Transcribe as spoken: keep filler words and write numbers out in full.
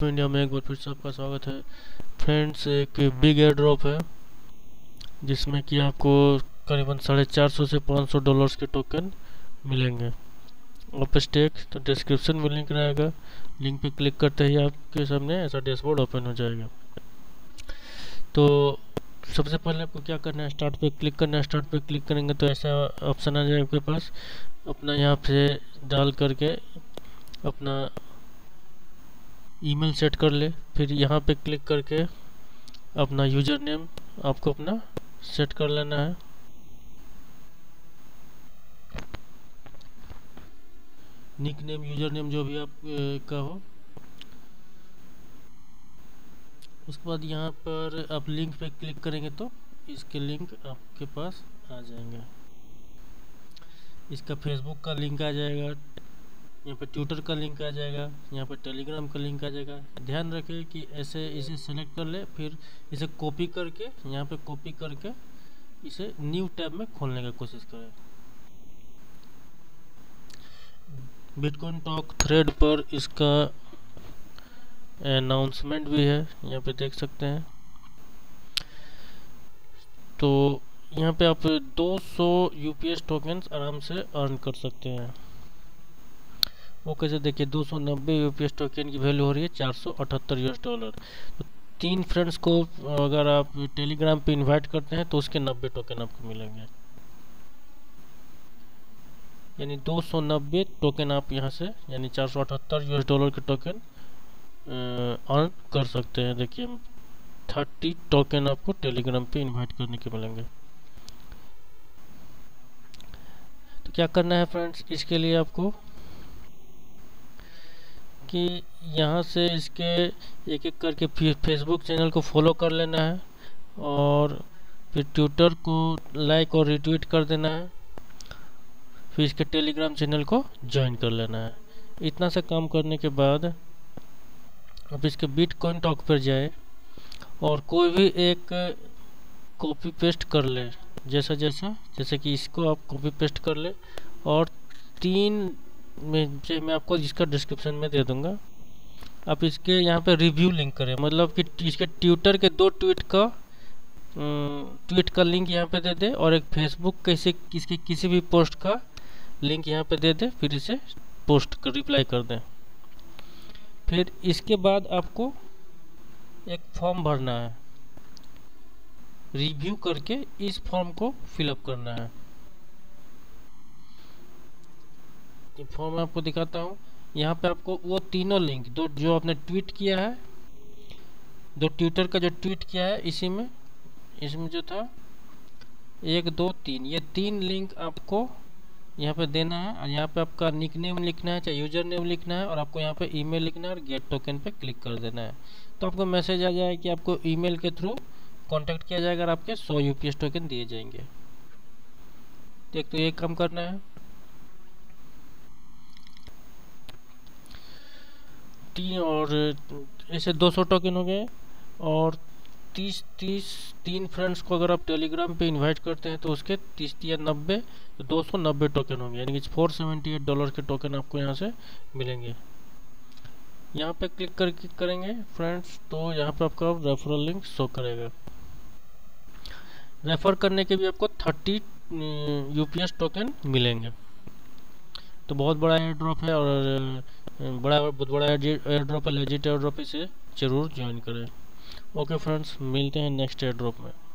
India में एक बार फिर से आपका स्वागत है। फ्रेंड्स, एक बिग एयर ड्रॉप है जिसमें कि आपको करीबन साढ़े चार सौ से पाँच सौ डॉलर्स के टोकन मिलेंगे ऑफ स्टेक। तो डिस्क्रिप्शन में लिंक रहेगा, लिंक पे क्लिक करते ही आपके सामने ऐसा डैशबोर्ड ओपन हो जाएगा। तो सबसे पहले आपको क्या करना है, स्टार्ट पे क्लिक करना है। स्टार्ट पे क्लिक करेंगे तो ऐसा ऑप्शन आ जाएगा आपके पास। अपना यहाँ से डाल करके अपना ईमेल सेट कर ले। फिर यहाँ पे क्लिक करके अपना यूज़र नेम आपको अपना सेट कर लेना है। निक नेम, यूज़र नेम जो भी आप का हो। उसके बाद यहाँ पर आप लिंक पे क्लिक करेंगे तो इसके लिंक आपके पास आ जाएंगे। इसका फेसबुक का लिंक आ जाएगा, यहाँ पे ट्विटर का लिंक आ जाएगा, यहाँ पे टेलीग्राम का लिंक आ जाएगा। ध्यान रखें कि ऐसे इसे सेलेक्ट कर ले, फिर इसे कॉपी करके यहाँ पे कॉपी करके इसे न्यू टैब में खोलने की कोशिश करें। बिटकॉइन टॉक थ्रेड पर इसका अनाउंसमेंट भी है, यहाँ पे देख सकते हैं। तो यहाँ पे आप दो सौ यूपीएस टोकन्स आराम से अर्न कर सकते हैं। वो कैसे, देखिए दो सौ नब्बे यूपीएस टोकन की वैल्यू हो रही है चार सौ अठहत्तर यूएस डॉलर। तो तीन फ्रेंड्स को अगर आप टेलीग्राम पे इनवाइट करते हैं तो उसके नब्बे टोकन आपको मिलेंगे, यानी दो सौ नब्बे टोकन आप यहाँ से यानी चार सौ अठहत्तर यूएस डॉलर के टोकन अर्न कर सकते हैं। देखिए तीस टोकन आपको टेलीग्राम पे इनवाइट करने के मिलेंगे। तो क्या करना है फ्रेंड्स, इसके लिए आपको कि यहाँ से इसके एक एक करके फेसबुक चैनल को फॉलो कर लेना है और फिर ट्विटर को लाइक और रिट्वीट कर देना है। फिर इसके टेलीग्राम चैनल को ज्वाइन कर लेना है। इतना सा काम करने के बाद अब इसके बिटकॉइन टॉक पर जाए और कोई भी एक कॉपी पेस्ट कर ले, जैसा जैसा जैसे कि इसको आप कॉपी पेस्ट कर ले और तीन में जो मैं आपको इसका डिस्क्रिप्शन में दे दूंगा, आप इसके यहाँ पे रिव्यू लिंक करें। मतलब कि इसके ट्विटर के दो ट्वीट का ट्वीट का लिंक यहाँ पे दे दे और एक फेसबुक कैसे इसके किसी भी पोस्ट का लिंक यहाँ पे दे दे, फिर इसे पोस्ट कर रिप्लाई कर दें। फिर इसके बाद आपको एक फॉर्म भरना है, रिव्यू करके इस फॉर्म को फिलअप करना है। ये फॉर्म आपको दिखाता हूँ। यहाँ पे आपको वो तीनों लिंक दो जो आपने ट्वीट किया है, दो ट्विटर का जो ट्वीट किया है, इसी में इसमें जो था एक दो तीन, ये तीन लिंक आपको यहाँ पे देना है। और यहाँ पे आपका निक नेम लिखना है, चाहे यूजर नेम लिखना है, और आपको यहाँ पे ईमेल लिखना है और गेट टोकन पे क्लिक कर देना है। तो आपको मैसेज आ जाए कि आपको ईमेल के थ्रू कांटेक्ट किया जाएगा और आपके सौ यूपीएस टोकन दिए जाएंगे। एक तो ये काम करना है। तीन और ऐसे दो सौ टोकन हो गए और तीस तीस तीन फ्रेंड्स को अगर आप टेलीग्राम पे इनवाइट करते हैं तो उसके तीस या नब्बे तो दो सौ नब्बे टोकन होंगे, यानी कि फोर सेवेंटी एट डॉलर के टोकन आपको यहाँ से मिलेंगे। यहाँ पे क्लिक करके करेंगे फ्रेंड्स तो यहाँ पे आपका रेफरल लिंक शो करेगा। रेफर करने के भी आपको तीस यूपीएस टोकन मिलेंगे। तो बहुत बड़ा एयर ड्रॉप है और बड़ा बहुत बड़ा एयर ड्रॉप है, लेजिट एयर ड्रॉप, इसे जरूर ज्वाइन करें। ओके फ्रेंड्स, मिलते हैं नेक्स्ट एयर ड्रॉप में।